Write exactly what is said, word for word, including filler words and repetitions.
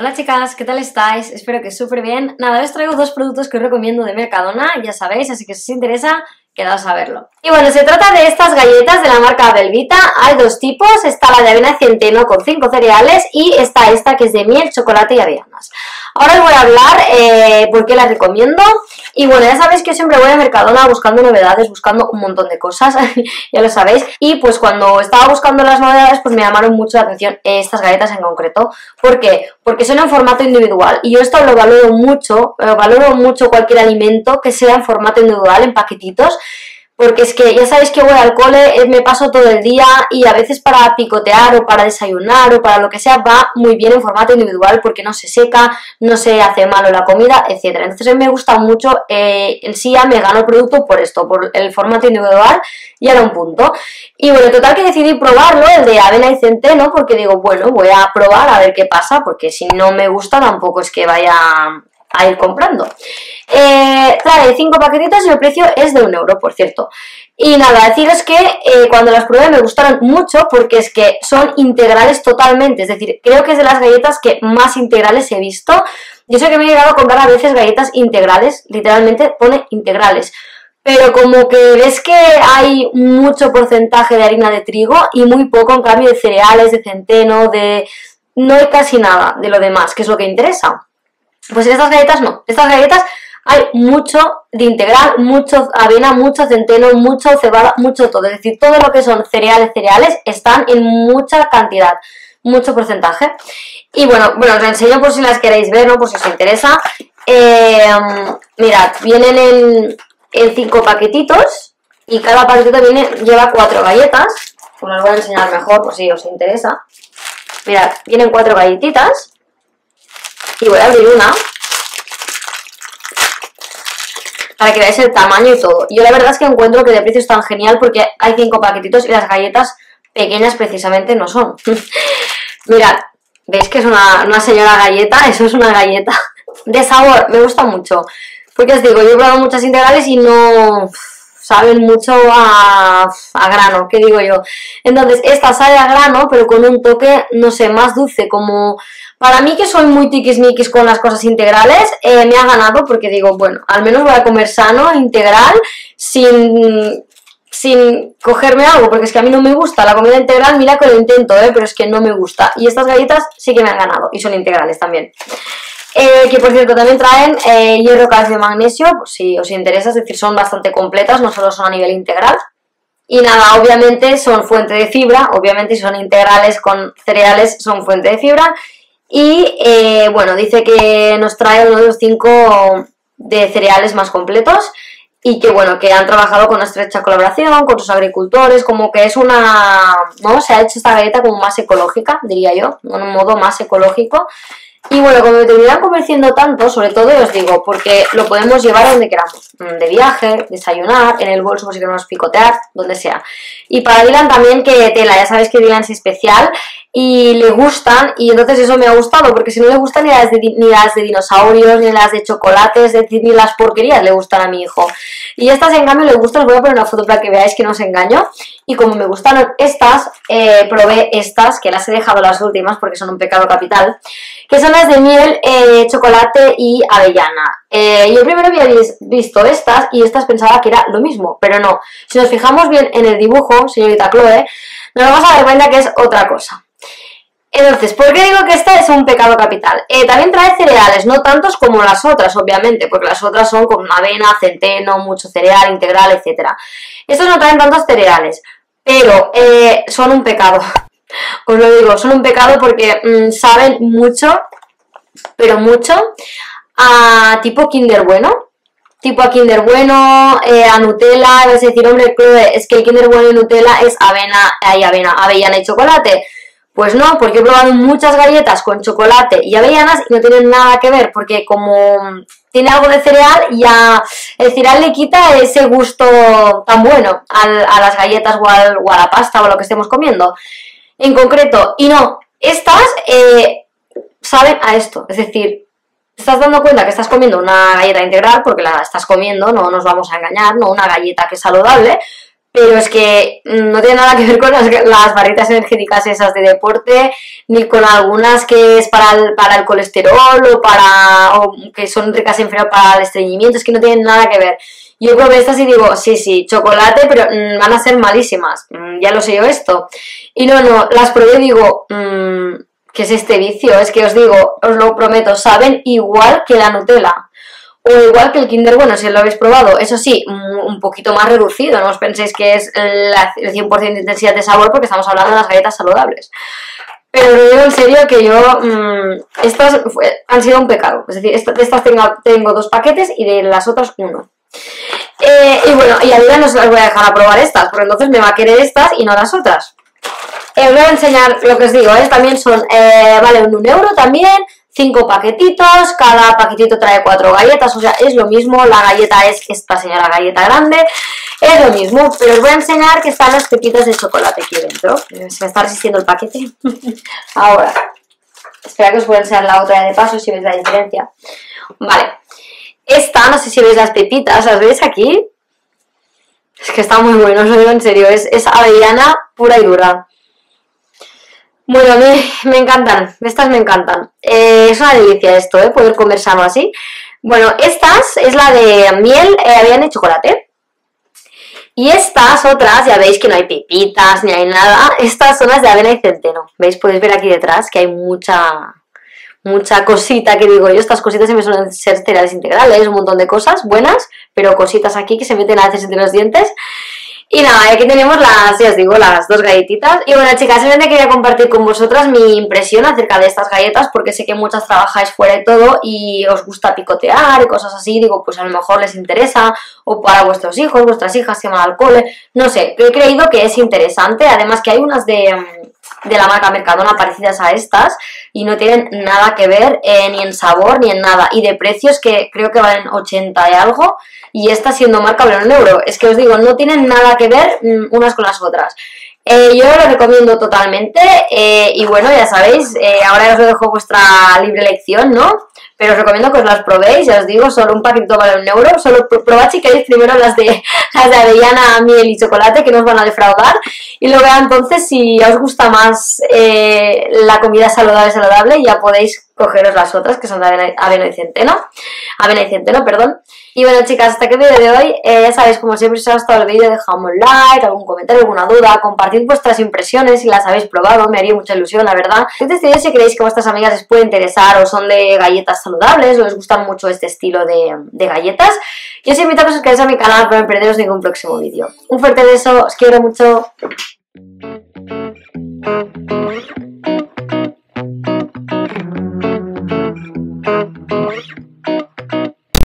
Hola chicas, ¿qué tal estáis? Espero que súper bien. Nada, os traigo dos productos que os recomiendo de Mercadona, ya sabéis, así que si os interesa, quedaos a verlo. Y bueno, se trata de estas galletas de la marca Belvita. Hay dos tipos, está la de avena y centeno con cinco cereales y está esta que es de miel, chocolate y avellanas. Ahora os voy a hablar eh, por qué las recomiendo. Y bueno, ya sabéis que yo siempre voy a Mercadona buscando novedades, buscando un montón de cosas, ya lo sabéis. Y pues cuando estaba buscando las novedades, pues me llamaron mucho la atención estas galletas en concreto. ¿Por qué? Porque son en formato individual. Y yo esto lo valoro mucho, lo valoro mucho cualquier alimento que sea en formato individual, en paquetitos. Porque es que ya sabéis que voy al cole, me paso todo el día y a veces para picotear o para desayunar o para lo que sea va muy bien en formato individual porque no se seca, no se hace malo la comida, etcétera. Entonces a mí me gusta mucho, eh, en sí ya me gano el producto por esto, por el formato individual y era un punto. Y bueno, total que decidí probarlo, el de avena y centeno, porque digo, bueno, voy a probar a ver qué pasa, porque si no me gusta tampoco es que vaya a ir comprando. Eh, trae cinco paquetitos y el precio es de un euro, por cierto. Y nada, deciros que eh, cuando las probé me gustaron mucho porque es que son integrales totalmente, es decir, creo que es de las galletas que más integrales he visto. Yo sé que me he llegado a comprar a veces galletas integrales, literalmente pone integrales, pero como que ves que hay mucho porcentaje de harina de trigo y muy poco en cambio de cereales, de centeno, de... no hay casi nada de lo demás, que es lo que interesa. Pues en estas galletas no, estas galletas hay mucho de integral, mucho avena, mucho centeno, mucho cebada, mucho todo. Es decir, todo lo que son cereales, cereales están en mucha cantidad, mucho porcentaje. Y bueno, bueno, os lo enseño por si las queréis ver, ¿no? Por si os interesa. Eh, mirad, vienen en, en cinco paquetitos y cada paquetito viene, lleva cuatro galletas. Os las voy a enseñar mejor por si os interesa. Mirad, vienen cuatro galletitas. Y voy a abrir una para que veáis el tamaño y todo. Yo la verdad es que encuentro que de precio es tan genial porque hay cinco paquetitos y las galletas pequeñas precisamente no son. Mirad, ¿veis que es una, una señora galleta? Eso es una galleta. De sabor, me gusta mucho. Porque os digo, yo he probado muchas integrales y no saben mucho a, a grano, ¿qué digo yo? Entonces, esta sabe a grano, pero con un toque, no sé, más dulce, como... Para mí, que soy muy tiquismiquis con las cosas integrales, eh, me ha ganado porque digo, bueno, al menos voy a comer sano, integral, sin, sin cogerme algo, porque es que a mí no me gusta la comida integral, mira que lo intento, eh, pero es que no me gusta. Y estas galletas sí que me han ganado, y son integrales también. Eh, que por cierto también traen eh, hierro, calcio y magnesio, pues si os interesa, es decir, son bastante completas, no solo son a nivel integral. Y nada, obviamente son fuente de fibra, obviamente si son integrales con cereales son fuente de fibra. Y eh, bueno, dice que nos trae uno de los cinco de cereales más completos y que bueno, que han trabajado con una estrecha colaboración con sus agricultores, como que es una, ¿no? Se ha hecho esta galleta como más ecológica, diría yo, de un modo más ecológico. Y bueno, como me terminan convenciendo tanto, sobre todo os digo, porque lo podemos llevar donde queramos, de viaje, desayunar, en el bolso por si queremos picotear, donde sea. Y para Dylan también, que tela, ya sabéis que Dylan es especial y le gustan, y entonces eso me ha gustado, porque si no le gustan ni las de, ni las de dinosaurios, ni las de chocolate, es decir, ni las porquerías le gustan a mi hijo. Y estas en cambio le gustan, os voy a poner una foto para que veáis que no os engaño. Y como me gustaron estas, eh, probé estas, que las he dejado las últimas porque son un pecado capital, que son las de miel, eh, chocolate y avellana. Eh, yo primero había visto estas y estas pensaba que era lo mismo, pero no. Si nos fijamos bien en el dibujo, señorita Chloe, nos vamos a dar cuenta que es otra cosa. Entonces, ¿por qué digo que esta es un pecado capital? Eh, también trae cereales, no tantos como las otras, obviamente, porque las otras son con avena, centeno, mucho cereal, integral, etcétera. Estos no traen tantos cereales, pero eh, son un pecado. Os lo digo, son un pecado porque mmm, saben mucho, pero mucho, a tipo Kinder Bueno. Tipo a Kinder Bueno, eh, a Nutella, es decir, hombre, es que el Kinder Bueno y Nutella es avena, hay avena, avellana y chocolate. Pues no, porque he probado muchas galletas con chocolate y avellanas y no tienen nada que ver, porque como tiene algo de cereal, ya el cereal le quita ese gusto tan bueno a, a las galletas o, al, o a la pasta o a lo que estemos comiendo en concreto. Y no, estas eh, saben a esto, es decir, te estás dando cuenta que estás comiendo una galleta integral porque la estás comiendo, no nos vamos a engañar, no una galleta que es saludable, pero es que no tiene nada que ver con las, las barritas energéticas esas de deporte, ni con algunas que es para el, para el colesterol o para o que son ricas en fibra para el estreñimiento, es que no tienen nada que ver. Yo probé estas y digo, sí, sí, chocolate, pero mmm, van a ser malísimas, mmm, ya lo sé yo esto. Y no, no, las probé y digo, mmm, ¿qué es este vicio? Es que os digo, os lo prometo, saben igual que la Nutella. O igual que el Kinder Bueno, si lo habéis probado, eso sí, un poquito más reducido, no os penséis que es la, el cien por ciento de intensidad de sabor porque estamos hablando de las galletas saludables. Pero lo digo en serio que yo, mmm, estas fue, han sido un pecado, es decir, esta, de estas tengo, tengo dos paquetes y de las otras uno. Eh, y bueno, y a Vida no se las voy a dejar a probar estas, porque entonces me va a querer estas y no las otras. Eh, os voy a enseñar lo que os digo, ¿eh? También son, eh, vale, un, un euro también, cinco paquetitos, cada paquetito trae cuatro galletas, o sea, es lo mismo, la galleta es esta señora galleta grande, es lo mismo, pero os voy a enseñar que están las pepitas de chocolate aquí dentro. Se me está resistiendo el paquete. Ahora, espera que os voy a enseñar la otra de paso si veis la diferencia. Vale, esta, no sé si veis las pepitas, ¿las veis aquí? Es que está muy bueno, os lo digo en serio, es, es avellana pura y dura. Bueno, me, me encantan, estas me encantan. Eh, es una delicia esto, ¿eh? Poder comer sano así. Bueno, estas es la de miel, eh, avellana y chocolate. Y estas otras, ya veis que no hay pepitas ni hay nada. Estas son las de avena y centeno. ¿Veis? Podéis ver aquí detrás que hay mucha, mucha cosita que digo yo. Estas cositas siempre suelen ser cereales integrales, un montón de cosas buenas, pero cositas aquí que se meten a veces entre los dientes. Y nada, aquí tenemos las, ya os digo, las dos galletitas. Y bueno, chicas, simplemente quería compartir con vosotras mi impresión acerca de estas galletas, porque sé que muchas trabajáis fuera y todo y os gusta picotear y cosas así. Digo, pues a lo mejor les interesa, o para vuestros hijos, vuestras hijas que van al cole. No sé, he creído que es interesante. Además que hay unas de, de la marca Mercadona parecidas a estas y no tienen nada que ver eh, ni en sabor ni en nada. Y de precios que creo que valen ochenta y algo. Y esta siendo marca vale un euro. Es que os digo, no tienen nada que ver mmm, unas con las otras. Eh, yo lo recomiendo totalmente. Eh, y bueno, ya sabéis, eh, ahora os lo dejo vuestra libre elección, ¿no? Pero os recomiendo que os las probéis. Ya os digo, solo un paquetito vale un euro. Solo probad si queréis primero las de, las de avellana, miel y chocolate, que no os van a defraudar. Y luego entonces, si os gusta más eh, la comida saludable, saludable, ya podéis cogeros las otras, que son de avena, avena y centeno. Avena y centeno, perdón. Y bueno, chicas, hasta aquí el vídeo de hoy. Eh, ya sabéis, como siempre, si os ha gustado el vídeo, dejadme un like, algún comentario, alguna duda, compartid vuestras impresiones si las habéis probado, me haría mucha ilusión, la verdad. Decidid si creéis que a vuestras amigas les puede interesar o son de galletas saludables o les gustan mucho este estilo de, de galletas. Y os invito a que os suscribáis a mi canal para no perderos ningún próximo vídeo. Un fuerte beso, os quiero mucho. Thank you.